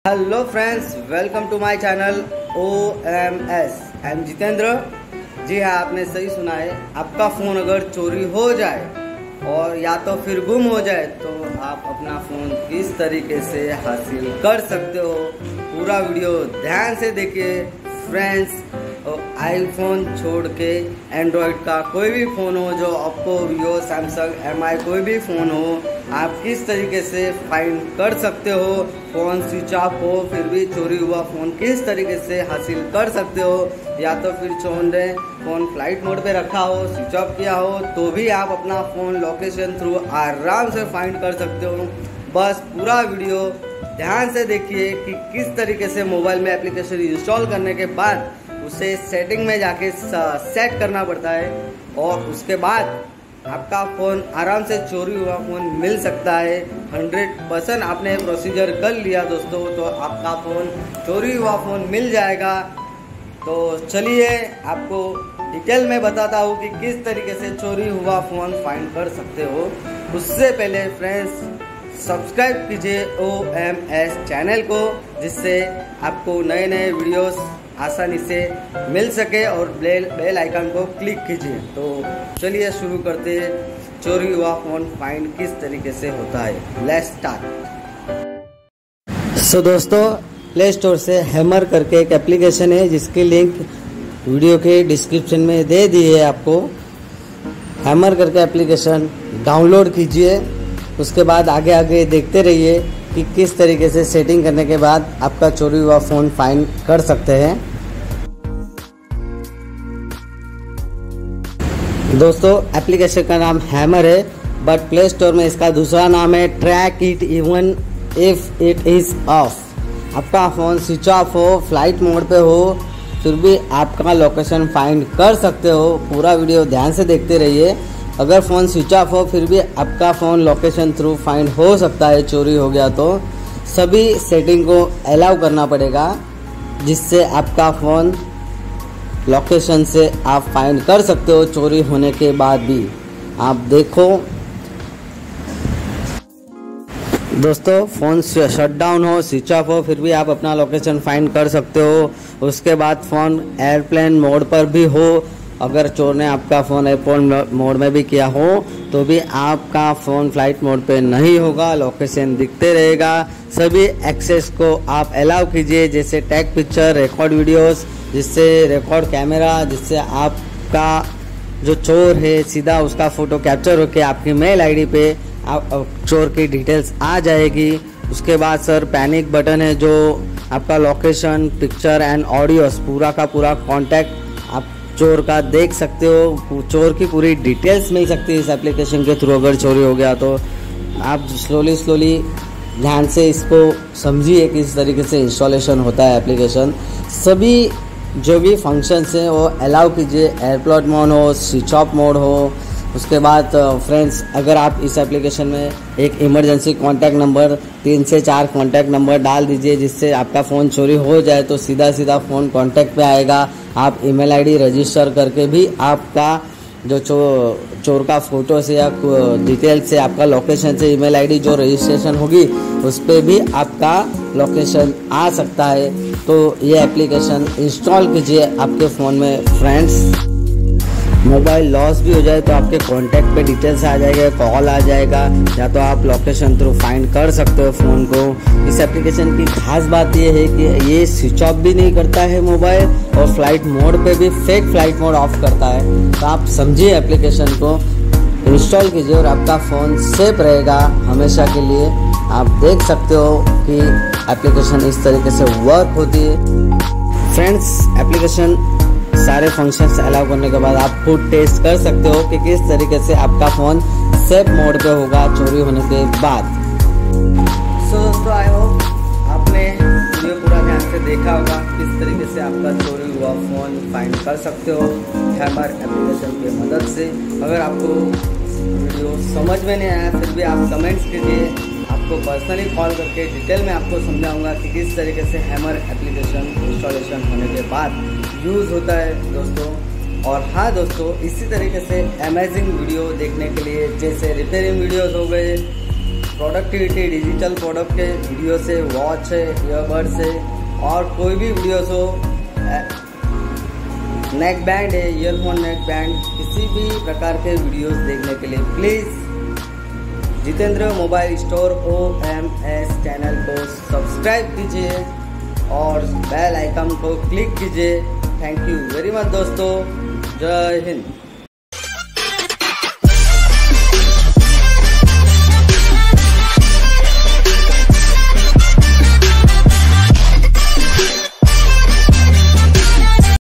Hello friends, welcome to my channel OMS। I am Jitendra. जी हाँ, आपने सही सुना है। आपका फ़ोन अगर चोरी हो जाए और या तो फिर गुम हो जाए तो आप अपना फ़ोन किस तरीके से हासिल कर सकते हो, पूरा वीडियो ध्यान से देखिए फ्रेंड्स। आईफोन छोड़ के एंड्रॉयड का कोई भी फ़ोन हो, जो ओप्पो, वीवो, सैमसंग, MI कोई भी फ़ोन हो, आप किस तरीके से फाइंड कर सकते हो। फ़ोन स्विच ऑफ हो फिर भी चोरी हुआ फ़ोन किस तरीके से हासिल कर सकते हो, या तो फिर चोर ने फ़ोन फ्लाइट मोड पे रखा हो, स्विच ऑफ किया हो, तो भी आप अपना फ़ोन लोकेशन थ्रू आराम से फाइंड कर सकते हो। बस पूरा वीडियो ध्यान से देखिए कि किस तरीके से मोबाइल में एप्लीकेशन इंस्टॉल करने के बाद उसे सेटिंग में जाके सेट करना पड़ता है, और उसके बाद आपका फ़ोन आराम से चोरी हुआ फ़ोन मिल सकता है। 100% आपने प्रोसीजर कर लिया दोस्तों, तो आपका फ़ोन चोरी हुआ फ़ोन मिल जाएगा। तो चलिए आपको डिटेल में बताता हूँ कि किस तरीके से चोरी हुआ फ़ोन फाइंड कर सकते हो। उससे पहले फ्रेंड्स, सब्सक्राइब कीजिए OMS चैनल को, जिससे आपको नए नए वीडियोस आसानी से मिल सके, और बेल आइकन को क्लिक कीजिए। तो चलिए शुरू करते हैं, चोरी हुआ फ़ोन फाइंड किस तरीके से होता है। Let's start. सो दोस्तों, प्ले स्टोर से हैमर करके एक एप्लीकेशन है, जिसकी लिंक वीडियो के डिस्क्रिप्शन में दे दी है। आपको हैमर करके एप्लीकेशन डाउनलोड कीजिए। उसके बाद आगे आगे देखते रहिए कि किस तरीके से सेटिंग करने के बाद आपका चोरी हुआ फ़ोन फाइंड कर सकते हैं। दोस्तों, एप्लीकेशन का नाम हैमर है, बट प्ले स्टोर में इसका दूसरा नाम है track it even if it is off. आपका फ़ोन स्विच ऑफ हो, फ्लाइट मोड पे हो, फिर भी आपका लोकेशन फाइंड कर सकते हो। पूरा वीडियो ध्यान से देखते रहिए। अगर फ़ोन स्विच ऑफ हो फिर भी आपका फ़ोन लोकेशन थ्रू फाइंड हो सकता है, चोरी हो गया तो। सभी सेटिंग को अलाउ करना पड़ेगा, जिससे आपका फ़ोन लोकेशन से आप फाइंड कर सकते हो चोरी होने के बाद भी। आप देखो दोस्तों, फ़ोन शट डाउन हो, स्विच ऑफ हो, फिर भी आप अपना लोकेशन फाइंड कर सकते हो। उसके बाद फ़ोन एयरप्लेन मोड पर भी हो, अगर चोर ने आपका फ़ोन एयरप्लेन मोड में भी किया हो तो भी आपका फ़ोन फ्लाइट मोड पे नहीं होगा, लोकेशन दिखते रहेगा। सभी एक्सेस को आप अलाउ कीजिए, जैसे टैग पिक्चर, रिकॉर्ड वीडियोस, जिससे रिकॉर्ड कैमरा, जिससे आपका जो चोर है सीधा उसका फ़ोटो कैप्चर होकर आपकी मेल आईडी पे चोर की डिटेल्स आ जाएगी। उसके बाद सर पैनिक बटन है, जो आपका लोकेशन, पिक्चर एंड ऑडियोस पूरा का पूरा कॉन्टैक्ट आप चोर का देख सकते हो। चोर की पूरी डिटेल्स मिल सकती है इस एप्लीकेशन के थ्रू। अगर चोरी हो गया तो आप स्लोली ध्यान से इसको समझिए किस तरीके से इंस्टॉलेशन होता है एप्लीकेशन। सभी जो भी फंक्शंस हैं वो अलाउ कीजिए, एयरप्लेन मोड हो, स्विच ऑफ मोड हो। उसके बाद फ्रेंड्स, अगर आप इस एप्लीकेशन में एक इमरजेंसी कॉन्टैक्ट नंबर, 3 से 4 कॉन्टैक्ट नंबर डाल दीजिए, जिससे आपका फ़ोन चोरी हो जाए तो सीधा फ़ोन कॉन्टैक्ट पे आएगा। आप ईमेल आईडी रजिस्टर करके भी आपका जो चोर का फ़ोटो से या डिटेल से, आपका लोकेशन से ईमेल आईडी जो रजिस्ट्रेशन होगी उस पर भी आपका लोकेशन आ सकता है। तो ये एप्लीकेशन इंस्टॉल कीजिए आपके फ़ोन में फ्रेंड्स। मोबाइल लॉस भी हो जाए तो आपके कॉन्टैक्ट पे डिटेल्स आ जाएगा, कॉल आ जाएगा, या तो आप लोकेशन थ्रू फाइंड कर सकते हो फ़ोन को। इस एप्लीकेशन की खास बात यह है कि ये स्विच ऑफ भी नहीं करता है मोबाइल, और फ्लाइट मोड पे भी फेक फ्लाइट मोड ऑफ करता है। तो आप समझिए, एप्लीकेशन को इंस्टॉल कीजिए और आपका फ़ोन सेफ रहेगा हमेशा के लिए। आप देख सकते हो कि एप्लीकेशन इस तरीके से वर्क होती है फ्रेंड्स। एप्लीकेशन सारे फंक्शंस अलाउ करने के बाद आप खुद टेस्ट कर सकते हो कि किस तरीके से आपका फ़ोन सेफ मोड पे होगा चोरी होने के बाद। सो दोस्तों, आई होप आपने वीडियो पूरा ध्यान से देखा होगा किस तरीके से आपका चोरी हुआ फ़ोन फाइंड कर सकते हो हैमर एप्लीकेशन की मदद से। अगर आपको वीडियो समझ में नहीं आया फिर भी आप कमेंट्स कीजिए, आपको पर्सनली कॉल करके डिटेल में आपको समझाऊंगा कि किस तरीके से हैमर एप्लीकेशन इंस्टॉलेशन होने के बाद यूज़ होता है दोस्तों। और हाँ दोस्तों, इसी तरीके से अमेजिंग वीडियो देखने के लिए, जैसे रिपेयरिंग वीडियोस हो गए, प्रोडक्टिविटी, डिजिटल प्रोडक्ट के वीडियो से, वॉच है, ईयरबड्स है और कोई भी वीडियोस हो, नेक बैंड है, ईयरफोन नेक बैंड, किसी भी प्रकार के वीडियोस देखने के लिए please Jitendra mobile store OMS channel को सब्सक्राइब कीजिए और बेल आइकन को क्लिक कीजिए। थैंक यू वेरी मच दोस्तों, जय हिंद।